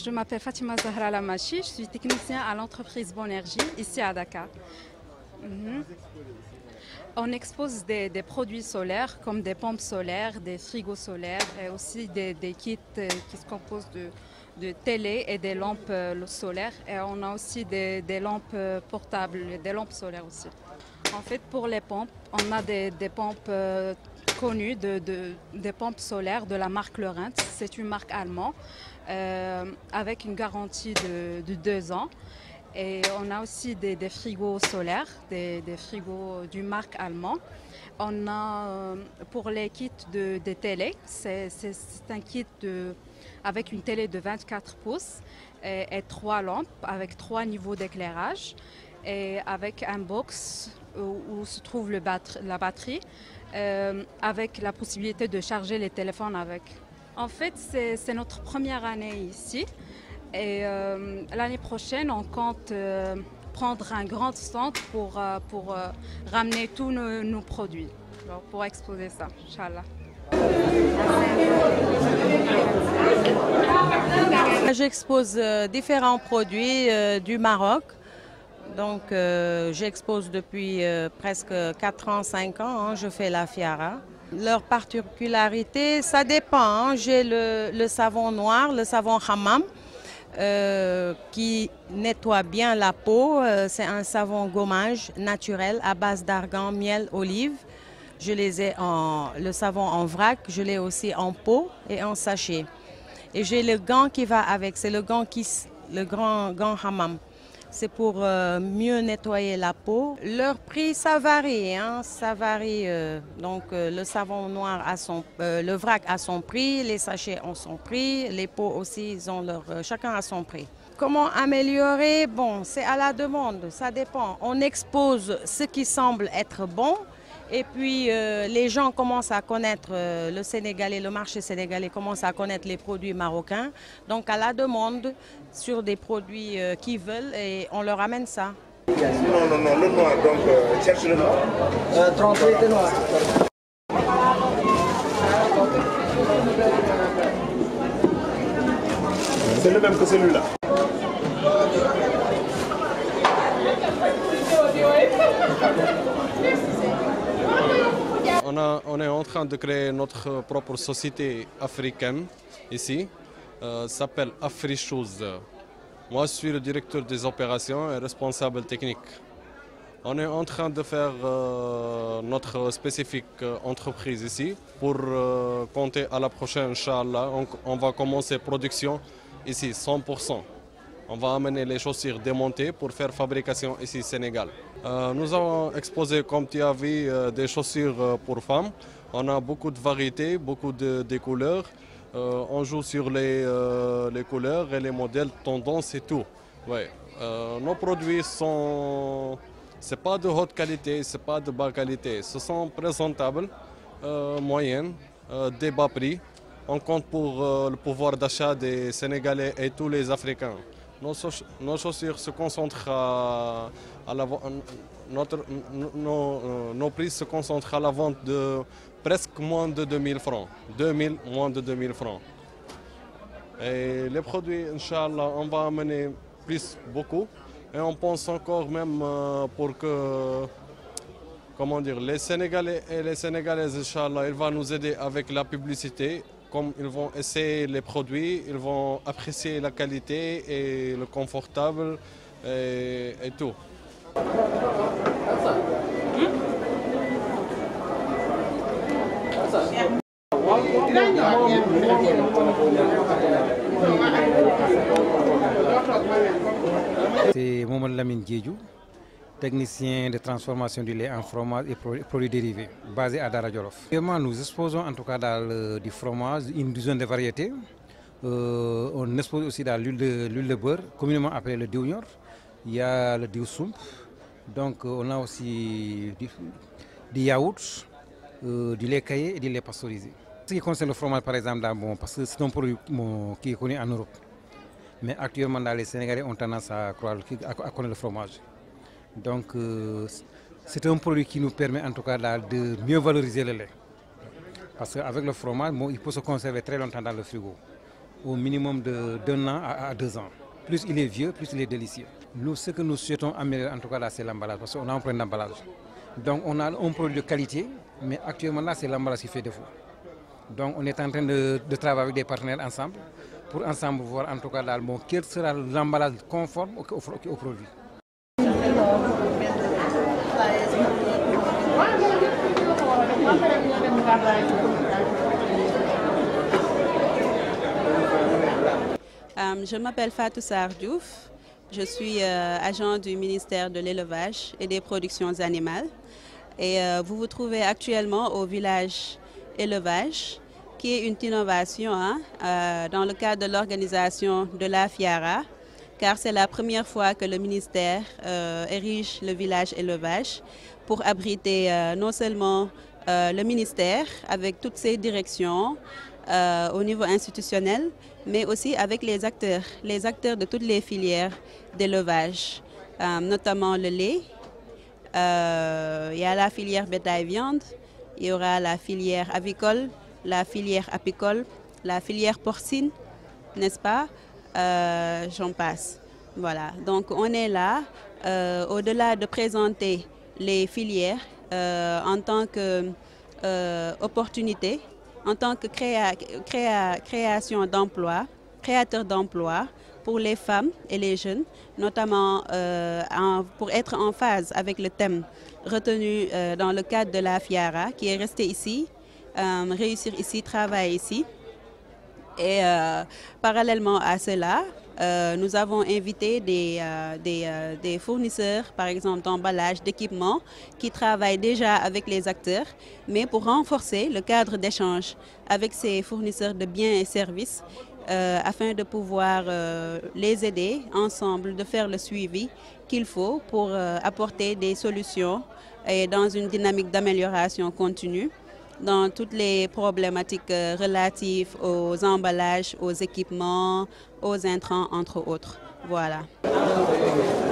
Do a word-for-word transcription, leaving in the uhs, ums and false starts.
Je m'appelle Fatima Zahra Lamachi, je suis technicien à l'entreprise Bonergie, ici à Dakar. Mm-hmm. On expose des, des produits solaires comme des pompes solaires, des frigos solaires et aussi des, des kits qui se composent de, de télé et des lampes solaires. Et on a aussi des, des lampes portables, des lampes solaires aussi. En fait, pour les pompes, on a des, des pompes euh, connues, de, de, des pompes solaires de la marque Lorentz. C'est une marque allemande euh, avec une garantie de, de deux ans. Et on a aussi des, des frigos solaires, des, des frigos d'une marque allemande. On a euh, pour les kits de, de télé, c'est un kit de, avec une télé de vingt-quatre pouces et, et trois lampes avec trois niveaux d'éclairage et avec un box où, où se trouve le batterie, la batterie euh, avec la possibilité de charger les téléphones avec. En fait, c'est notre première année ici. Et euh, l'année prochaine, on compte euh, prendre un grand stand pour, euh, pour euh, ramener tous nos, nos produits, alors pour exposer ça, Inch'Allah. J'expose euh, différents produits euh, du Maroc. Donc, euh, j'expose depuis euh, presque quatre ans, cinq ans, hein, je fais la Fiara. Leur particularité, ça dépend. Hein. J'ai le, le savon noir, le savon hammam. Euh, qui nettoie bien la peau. Euh, c'est un savon gommage naturel à base d'argan, miel, olive. Je les ai en le savon en vrac, je l'ai aussi en pot et en sachet. Et j'ai le gant qui va avec, c'est le gant qui, le grand gant hammam. C'est pour euh, mieux nettoyer la peau. Leur prix, ça varie, hein, ça varie. Euh, donc euh, le savon noir a son, euh, le vrac a son prix, les sachets ont son prix, les pots aussi, ils ont leur, euh, chacun a son prix. Comment améliorer? Bon, c'est à la demande, ça dépend. On expose ce qui semble être bon. Et puis euh, les gens commencent à connaître euh, le Sénégalais, le marché sénégalais commence à connaître les produits marocains. Donc à la demande sur des produits euh, qu'ils veulent et on leur amène ça. Non, non, non, le noir, donc euh, cherche le noir. Euh, trente-huit de noir. C'est le même que celui-là. On, a, on est en train de créer notre propre société africaine ici. Euh, ça s'appelle AfriShoes. Moi, je suis le directeur des opérations et responsable technique. On est en train de faire euh, notre spécifique euh, entreprise ici pour euh, compter à la prochaine, Inch'Allah. On, on va commencer production ici, cent pour cent. On va amener les chaussures démontées pour faire fabrication ici au Sénégal. Euh, nous avons exposé, comme tu as vu, euh, des chaussures pour femmes. On a beaucoup de variétés, beaucoup de, de couleurs. Euh, on joue sur les, euh, les couleurs et les modèles, tendances et tout. Ouais. Euh, nos produits sont... Ce n'est pas de haute qualité, ce n'est pas de basse qualité. Ce sont présentables, euh, moyennes, euh, des bas prix. On compte pour euh, le pouvoir d'achat des Sénégalais et tous les Africains. Nos, nos chaussures se concentrent à, à la notre, nos, nos prix se concentrent à la vente de presque moins de deux mille francs. deux mille, moins de deux mille francs. Et les produits, Inch'Allah, on va amener plus beaucoup. Et on pense encore même euh, pour que, comment dire, les Sénégalais et les Sénégalaises, Inch'Allah, ils vont nous aider avec la publicité. Comme ils vont essayer les produits, ils vont apprécier la qualité et le confortable et, et tout. C'est Mohamed Lamine Diédhiou, technicien de transformation du lait en fromage et produits dérivés, basé à Dara Djolof. Actuellement, nous exposons en tout cas dans le, du fromage une douzaine de variétés. Euh, on expose aussi dans l'huile de, de beurre, communément appelée le diougnor. Il y a le diousoum. Donc on a aussi du, du yaourt, euh, du lait caillé et du lait pasteurisé. Ce qui concerne le fromage par exemple, là, bon, parce que c'est un produit bon, qui est connu en Europe. Mais actuellement, dans les Sénégalais ont tendance à, croire, à, à connaître le fromage. Donc, euh, c'est un produit qui nous permet en tout cas là, de mieux valoriser le lait. Parce qu'avec le fromage, bon, il peut se conserver très longtemps dans le frigo. au minimum d'un an à, à deux ans. Plus il est vieux, plus il est délicieux. Nous, ce que nous souhaitons améliorer, en tout cas là, c'est l'emballage, parce qu'on a un problème d'emballage. Donc on a un produit de qualité, mais actuellement là, c'est l'emballage qui fait défaut. Donc on est en train de, de travailler avec des partenaires ensemble, pour ensemble voir en tout cas là, bon, quel sera l'emballage conforme au, au, au produit. Um, je m'appelle Fatou Sarr Diouf, je suis euh, agent du ministère de l'élevage et des productions animales et euh, vous vous trouvez actuellement au village élevage qui est une innovation hein, euh, dans le cadre de l'organisation de la FIARA car c'est la première fois que le ministère euh, érige le village élevage pour abriter euh, non seulement euh, le ministère avec toutes ses directions euh, au niveau institutionnel, mais aussi avec les acteurs, les acteurs de toutes les filières d'élevage, euh, notamment le lait. Euh, il y a la filière bétail-viande, il y aura la filière avicole, la filière apicole, la filière porcine, n'est-ce pas? Euh, J'en passe. Voilà, donc on est là, euh, au-delà de présenter les filières euh, en tant qu'opportunité, euh, en tant que créa, créa, création d'emplois, créateur d'emplois pour les femmes et les jeunes, notamment euh, en, pour être en phase avec le thème retenu euh, dans le cadre de la FIARA, qui est resté ici, euh, réussir ici, travailler ici. Et euh, parallèlement à cela, euh, nous avons invité des, euh, des, euh, des fournisseurs, par exemple d'emballage, d'équipements, qui travaillent déjà avec les acteurs, mais pour renforcer le cadre d'échange avec ces fournisseurs de biens et services, euh, afin de pouvoir euh, les aider ensemble, de faire le suivi qu'il faut pour euh, apporter des solutions et dans une dynamique d'amélioration continue dans toutes les problématiques relatives aux emballages, aux équipements, aux intrants, entre autres. Voilà.